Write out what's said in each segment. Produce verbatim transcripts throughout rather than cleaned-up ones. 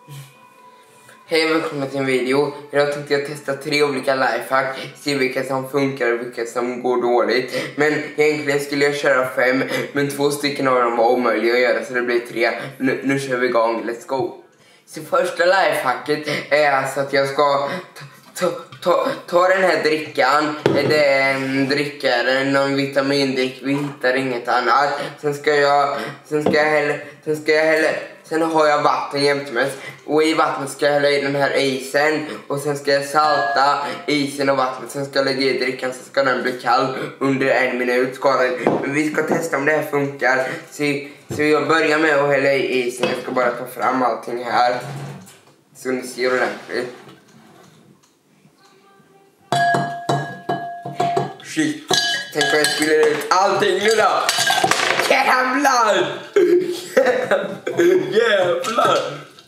Hej och välkommen till en video. Idag tänkte jag testa tre olika lifehack. Se vilka som funkar och vilka som går dåligt. Men egentligen skulle jag köra fem. Men två stycken av dem var omöjliga att göra, så det blir tre. Nu, nu kör vi igång, let's go. Så första lifehacket är alltså att jag ska ta, ta, ta den här drickan. Det är en dricka, någon vitamindrick. Vi hittar inget annat. Sen ska jag Sen ska jag hälla Sen ska jag hälla Sen har jag vatten jämt med. Och i vattnet ska jag hälla i den här isen. Och sen ska jag salta isen och vattnet. Sen ska jag lägga i drickan, så ska den bli kall under en minut. Ska den. Men vi ska testa om det här funkar. Så, så jag börjar med att hälla i isen. Jag ska bara ta fram allting här, så ni ser ordentligt. Shit. Tänk om jag skulle ut allting nu då. Jävlar! Jävlar!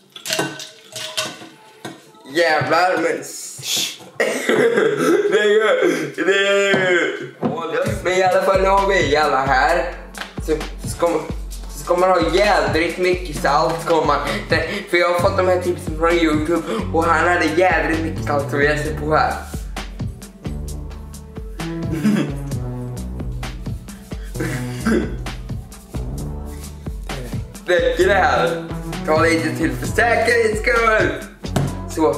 Jävlar, men... det är ju... Det är ju... Men i alla fall, nu har vi alla här. Så, så, ska man, så ska man ha jädrigt mycket salt. Ska man, för jag har fått de här tipsen från YouTube. Och han hade jädrigt mycket salt, som jag ser på här. Räcker det här? Ta lite till för säkerhets skull. Så.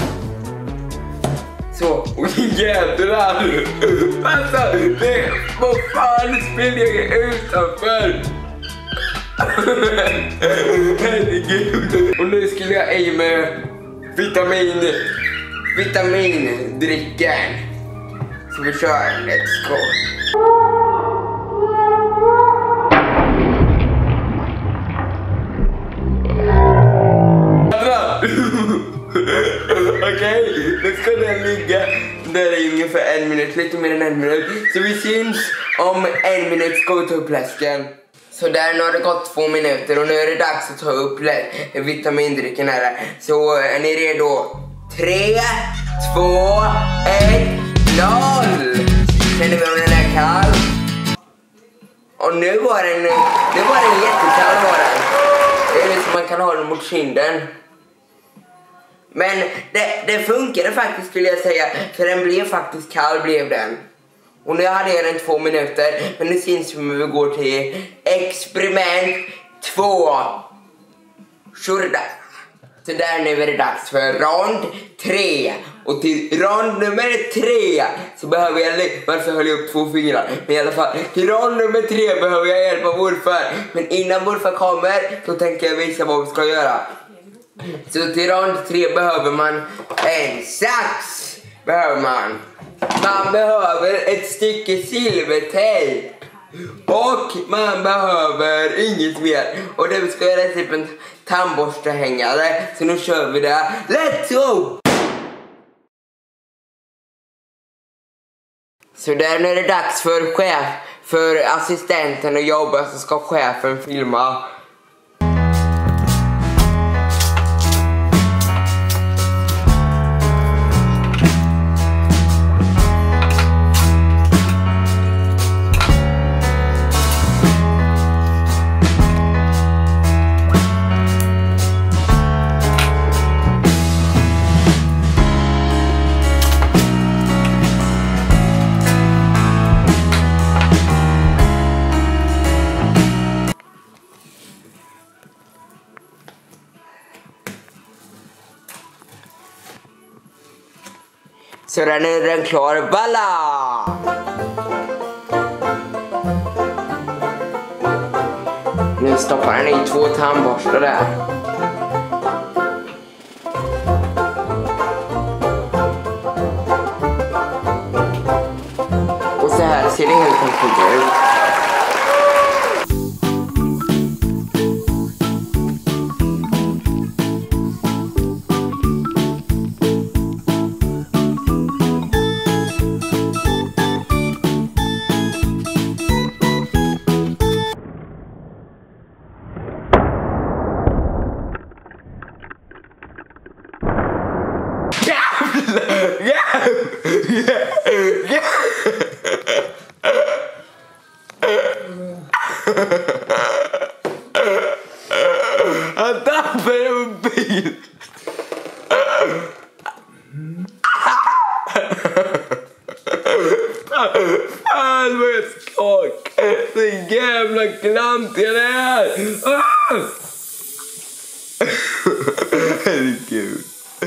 Så. Oj jävlar. Alltså, det, vad fan spelar jag utanför? Herregud. Och nu skulle jag i med vitamin vitamindricken. Så vi kör, let's go. Okej, okay, nu ska den ligga där i ungefär en minut, lite mer än en minut. Så vi syns om en minut, ska vi ta upp läsken. Så där, nu har det gått två minuter och nu är det dags att ta upp vitamindricken här. Så är ni redo? Tre, två, ett, noll. Känner vi om den är kall? Och nu var den, nu var den jättekall var den. Det är liksom man kan ha den mot kinden. Men det, det funkade faktiskt, skulle jag säga. För den blev faktiskt kall, blev den. Och nu hade jag den två minuter. Men nu syns vi vi går till experiment två. Shurda. Så där nu är det dags för rond tre. Och till rond nummer tre så behöver jag... Varför höll jag upp två fingrar? Men i alla fall, till rond nummer tre behöver jag hjälp av morfar. Men innan morfar kommer så tänker jag visa vad vi ska göra. Så till rond tre behöver man en sax. Behöver man. Man behöver ett stycke silvertejp. Och man behöver inget mer. Och det vi ska göra är typ en tandborstehängare. Så nu kör vi det. Let's go! Så där, nu är det dags för chef, för assistenten att jobba, så ska chefen filma. Så där, nu är den klar. Balla! Nu stoppar den i två tandborstar där. Och så här ser det helt enkelt ut. Yeah! Yeah! Yeah! Han tappade en bil! klantiga det är. Ah! Herregud.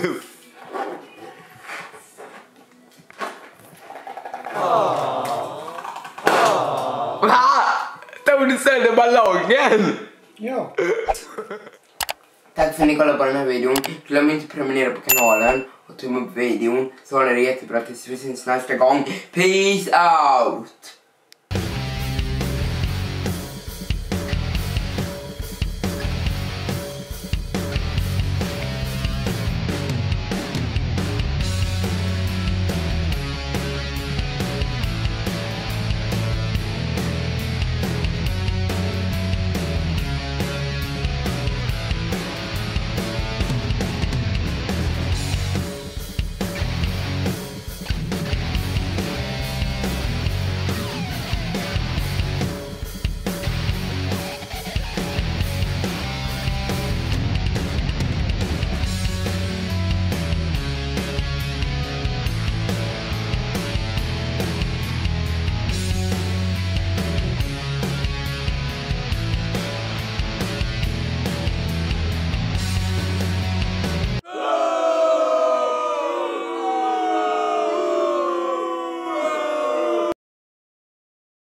Tog du sönder ballongen? Ja. Tack för att ni kollade på den här videon. Glöm inte att prenumerera på kanalen och tumma upp videon. Så har ni det jättebra tills vi syns nästa gång. Peace out!